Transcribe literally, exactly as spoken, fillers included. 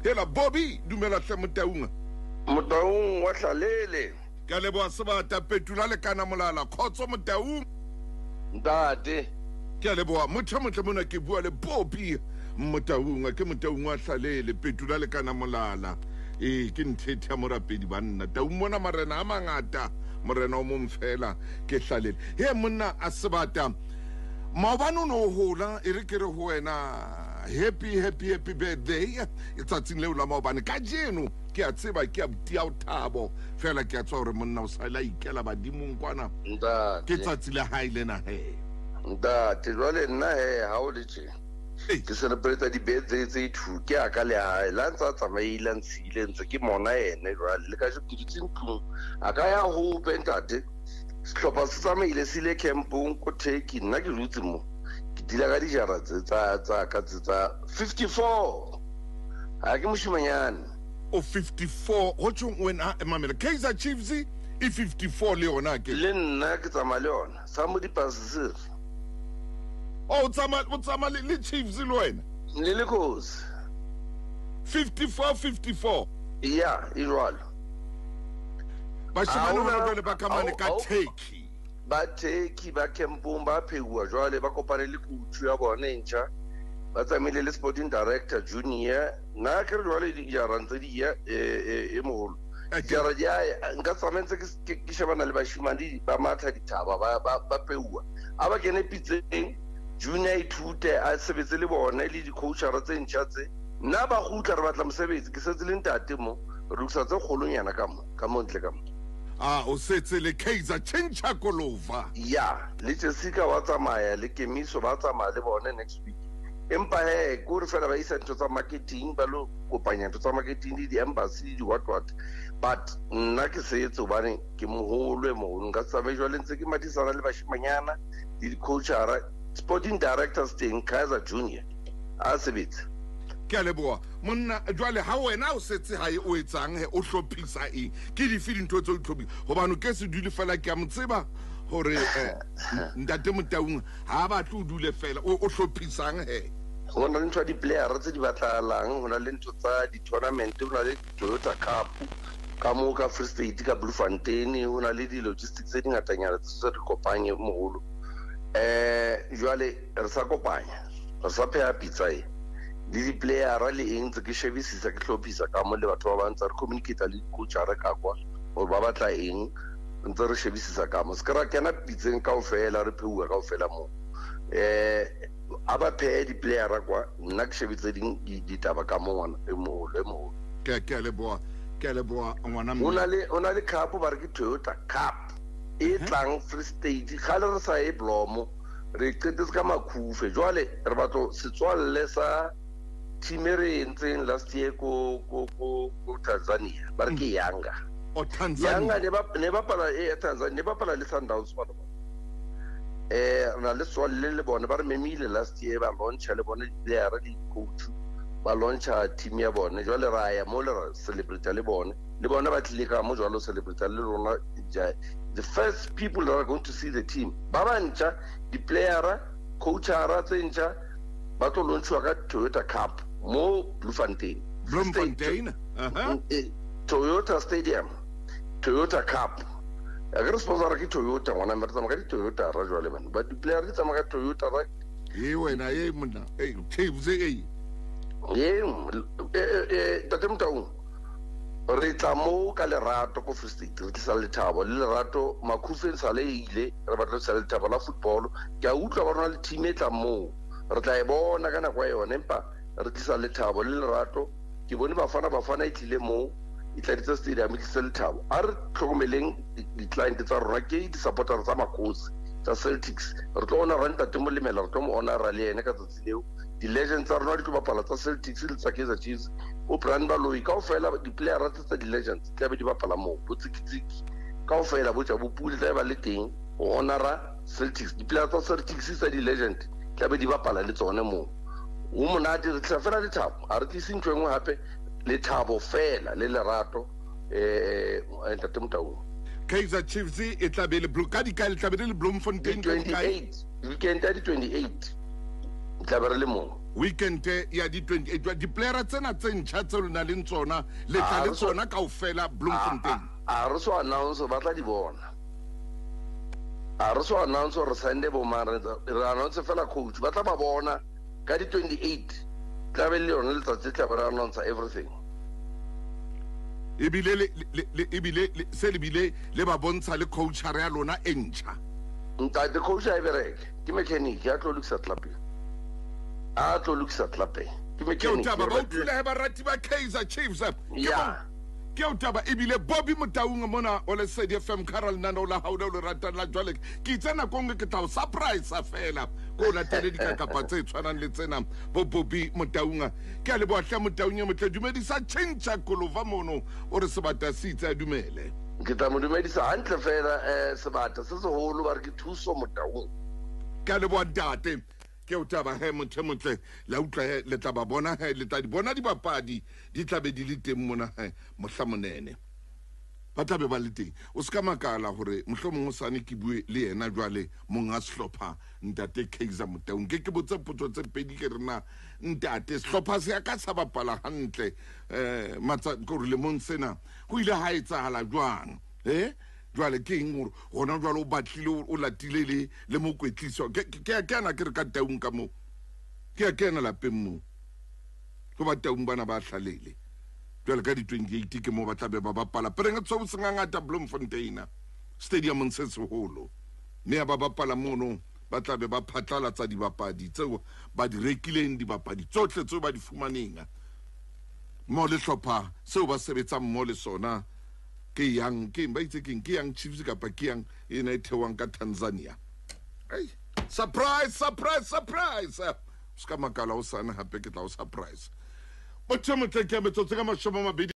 hela Bobby dumela hle Motaung Motaung wa hlalele ka leboa sebata petula le kana molala khotso Motaung ntate ke leboa motho motle mona ke bua le Bobby Motaung ke Motaung wa hlalele petula le kana molala e ke nthetha morapedi banna ta umona marena a mangata morena o momfela ke hlalele he monna a sebata maobane no hola e re ke re ho wena happy happy happy birthday itsatsing le la maobane ka jeno ke a tseba ke a butia o thabo fela ke a tswa hore monna o sa la ikela badimong kwana ntate ke tsatsi le haile na he ntate jwale nna he ha o le tje ke celebrate di birthday tse two ke a ka le hae la ntsa tsamaile ntshile ntse ke mona ene jwale le ka je ke ditse ntlong a ka ya ho pentate sehlopha se tsamaile se ile campong ko Turkey nna ke rutse mo ke dila ka dijara tsa tsa ka tsa fifty-four ha ke moshimanyane o fifty-four ho tjong wena emamela Kaizer Chiefs e fifty-four le yona ke le nna ke tsama le yona sa mo di passer o tsama o tsama le Chiefs le wena le le cause fifty-four fifty-four yeah irwalo ba shimane hona jwale ba kamane ka Turkey ba Turkey ba campong ba pheuwa jwale ba kopane le coach ya bona ntjha ba tsamile le sporting director junior na ke re jwale di ya rantse di ya e moholo jara ya nka tsametse ke ke shebana le ba shimane ba matha dithaba ba ba pheuwa aba kene pitseng junior ithute a sebetse le bona le di coachara tse ntjha tse nna ba gutla re batla mosebetsi ke setse le ntate mo re uksa tse kgolonyana ka mo ka mo ntle ka mo ah o setse le Kaizer Chencha Kolova ya le Jessica wa tsamaya le Kemiso ba tsamaya le bona next week empa he go re fela ba isa ntho tsa marketing ba lo kopanya ntho tsa marketing di embassy di what what but nna ke setse o bane ke moholo e moholo nka tsamaye jwale ntse ke matisana le bashimanyana le di coachara sporting directors teng Kaizer Junior a sebetse ke a leboa monna jwale ha wena o setse hae o etsang he o hlophisa eng ke di fidi ntho tse o tlhobi hobane ke se dule fela ke a motseba hore ntate Motaung ha ba tlo dule fela o hlophisang he go na le ntho di player tse di batlalang go na le ntho tsa di tournament go na le Toyota Cup ka mo ka Free State ka Bloemfontein go na le di logistics tse di ngatanyana tse re kopanye mogolo eh jwale re sa kopanya re sa phe pizza e di di player le eng tse ke shebisisa ke hlophisa ka mo le batho ba bantsa re communicate le coach a re ka kwa o ba batla eng ntse re shebisisa ka mo skra kena pitseng ka ofela re pheuwa ka ofela mo eh aba phe di player kwa nna ke shebitse ding di taba ka mo ngwana e mo le mo ke ke le boa ke le boa ngwana mo ona le ona le cup ba re ke Toyota Cup e tlang Free State khale re sa e blomo re qetetse ka makhufe jwale re batlo setswalle sa team re entseng last year ko ko ko Tanzania ba re ke Yanga o Tanzania Yanga ne ba ne ba pala e Tanzania ne ba pala le Sundowns ba eh na le swalle le bona ba re memile last year ba launcha le bona le ya di coach ba launcha team ya bona jwale ra ya mo le celebrate le bona le bona ba tlile ka mo jwalo celebrate le rona the first people that are going to see the team ba bantša di playera coachara tse ntša ba tlo launchwa ka Toyota Cup mo Bloemfontein Bloemfontein aha Toyota Stadium Toyota Cup a re sponsor ke Toyota ngwana mara tsama ka di Toyota ra jwale bana ba di player di tsama ka Toyota ra e wena e monna e Chiefs e ye e tate Motaung re tla mo ka lerato ko Free State re tla le thabo le lerato makhufeng sa le ile re batla se le thabo la football ke a utlwa ba rona le team e tla mo re tla e bona kana kwa yona empa re tla le thabo le lerato ke bone bafana bafana e tlile mo e tla ditsa stadium e tla le thabo a re tlhokomeleng di client tsa rona ke di supporter tsa Makosi tsa Celtics re tlo ona ranta temo le mela re tlo mo ona ra le ene ka tsatsi leo di legends tsa rona di tlo bapala tsa Celtics le tsa Kaizer Chiefs o brand ba loyi ka ofela di player tsa di legends tla be di bapala mo botsikitsiki ka ofela bo tsa bopule tla ba le teng o honora Celtics di player tsa Celtics tsa di legend tla be di bapala le tsone mo o monate re tla fela le thabo a re tlise ntwe ngwe hape le thabo fela le lerato eh ntate Motaung Kaizer Chiefs e tla be le blue ka di ka le tla be le Bloemfontein twenty-eight weekend ya di twenty-eight tla be re le mo weekend ya di twenty-eight di player tsena tse ntšha tse lona le tsona le tla le tsona kaofela Bloemfontein a re so announce ba tla di bona a re so announce re sende bo mara re announce fela coach ba tla ba bona ka di twenty-eight tla be le yona le tla tla ba announce everything ebile le ebile se le bile le ba bontsha le coach ya lona e ntšha nta the coach a bereke ke mechanic ya tlo lukisa club a tlo lukisa club ke mechanic ke ba ba utlile ba rati ba Kaizer Chiefs ya ke utaba ebile Bobby Motaung mona o le Sedi F M Carol Nando la hauda le rata la jwale ke tsena konge ke tla surprise a fela ko na tele di ka kapa tse tshwanang le tsena bo Bobby Motaung ke a le bo hla Motaung mo tle dumedisa tšhentša kolova mono o re sebata se itse a dumele ke tla mo dumedisa hantle fela eh sebata se se holo ba re ke thuso Motaung ka le bo ntate ke utaba he motho motle la utla le tla ba bona he le tla di bona di bapadi di tla be di le teng mona he mohlamonene ba tla be ba le teng o ska makala hore mohlomong o sane ke bue le yena jwale monga sehlopha ntate Kaizer Motaung ke ke botse potso tse pedi ke rena ntate sehlopha se ka sa bapala hantle eh matsa go re le monsena go ile ha etsahala jwang eh jwale ke eng gona jwale o batlile o latile le le mokwetliso ke ke ke ana ke re ka Taung ka mo ke ke ana lapeng mo go ba Taung bana ba hlalele jwale ka di twenty-eight ke mo ba tla be ba bapala pereng tso bo sengangata Bloemfontein stadium se seholo me ba bapala mono ba tla be ba phatlala tsa di bapadi tseo ba di rekileng di bapadi tsotle tseo ba di fumaneng mo le hlopha seo ba sebetsa mo le sona ke yang ke ba itse ke ke yang Chiefs ka pa ke yang ina ithewang ka Tanzania ai surprise surprise surprise ska makala o sana hape ke tla o surprise botho mo tle ke metso tse ka mashoma mabedi